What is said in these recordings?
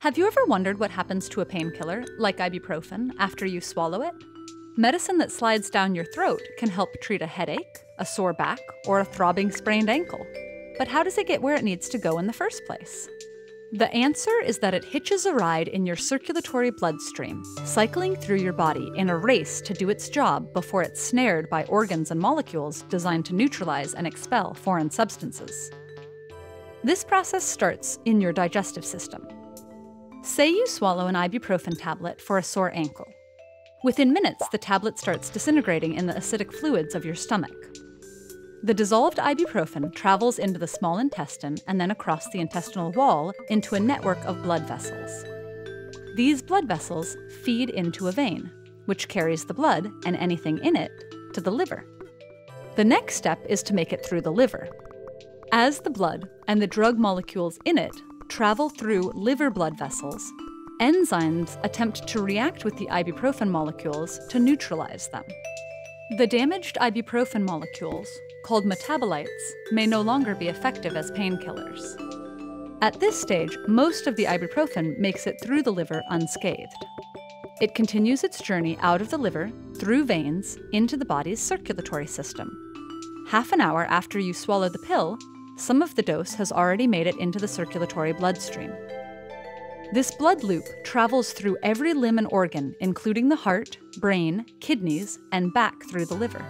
Have you ever wondered what happens to a painkiller, like ibuprofen, after you swallow it? Medicine that slides down your throat can help treat a headache, a sore back, or a throbbing sprained ankle. But how does it get where it needs to go in the first place? The answer is that it hitches a ride in your circulatory bloodstream, cycling through your body in a race to do its job before it's snared by organs and molecules designed to neutralize and expel foreign substances. This process starts in your digestive system. Say you swallow an ibuprofen tablet for a sore ankle. Within minutes, the tablet starts disintegrating in the acidic fluids of your stomach. The dissolved ibuprofen travels into the small intestine and then across the intestinal wall into a network of blood vessels. These blood vessels feed into a vein, which carries the blood and anything in it to the liver. The next step is to make it through the liver. As the blood and the drug molecules in it travel through liver blood vessels, enzymes attempt to react with the ibuprofen molecules to neutralize them. The damaged ibuprofen molecules, called metabolites, may no longer be effective as painkillers. At this stage, most of the ibuprofen makes it through the liver unscathed. It continues its journey out of the liver, through veins, into the body's circulatory system. Half an hour after you swallow the pill, some of the dose has already made it into the circulatory bloodstream. This blood loop travels through every limb and organ, including the heart, brain, kidneys, and back through the liver.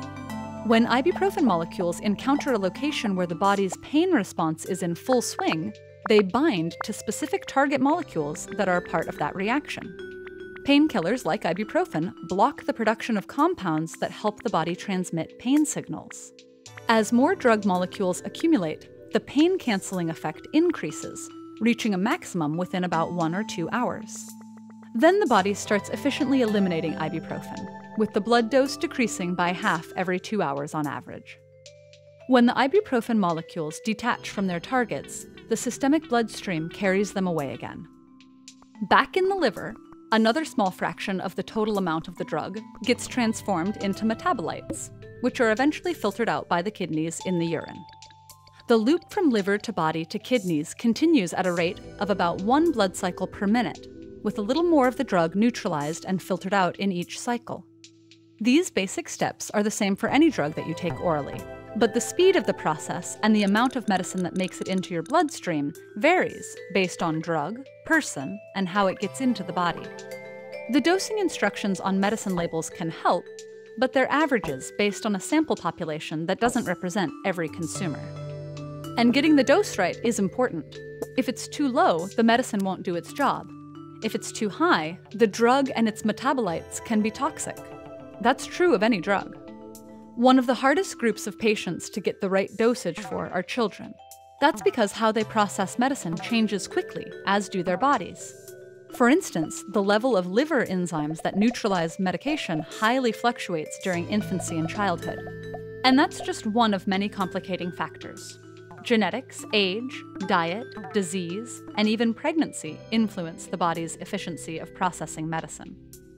When ibuprofen molecules encounter a location where the body's pain response is in full swing, they bind to specific target molecules that are part of that reaction. Painkillers like ibuprofen block the production of compounds that help the body transmit pain signals. As more drug molecules accumulate, the pain-canceling effect increases, reaching a maximum within about 1 or 2 hours. Then the body starts efficiently eliminating ibuprofen, with the blood dose decreasing by half every 2 hours on average. When the ibuprofen molecules detach from their targets, the systemic bloodstream carries them away again. Back in the liver, another small fraction of the total amount of the drug gets transformed into metabolites, which are eventually filtered out by the kidneys in the urine. The loop from liver to body to kidneys continues at a rate of about 1 blood cycle per minute, with a little more of the drug neutralized and filtered out in each cycle. These basic steps are the same for any drug that you take orally, but the speed of the process and the amount of medicine that makes it into your bloodstream varies based on drug, person, and how it gets into the body. The dosing instructions on medicine labels can help, but they're averages based on a sample population that doesn't represent every consumer. And getting the dose right is important. If it's too low, the medicine won't do its job. If it's too high, the drug and its metabolites can be toxic. That's true of any drug. One of the hardest groups of patients to get the right dosage for are children. That's because how they process medicine changes quickly, as do their bodies. For instance, the level of liver enzymes that neutralize medication highly fluctuates during infancy and childhood. And that's just one of many complicating factors. Genetics, age, diet, disease, and even pregnancy influence the body's efficiency of processing medicine.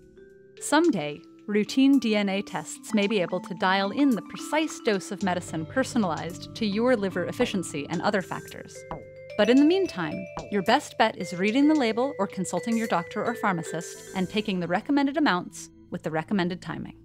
Someday, routine DNA tests may be able to dial in the precise dose of medicine personalized to your liver efficiency and other factors. But in the meantime, your best bet is reading the label or consulting your doctor or pharmacist and taking the recommended amounts with the recommended timing.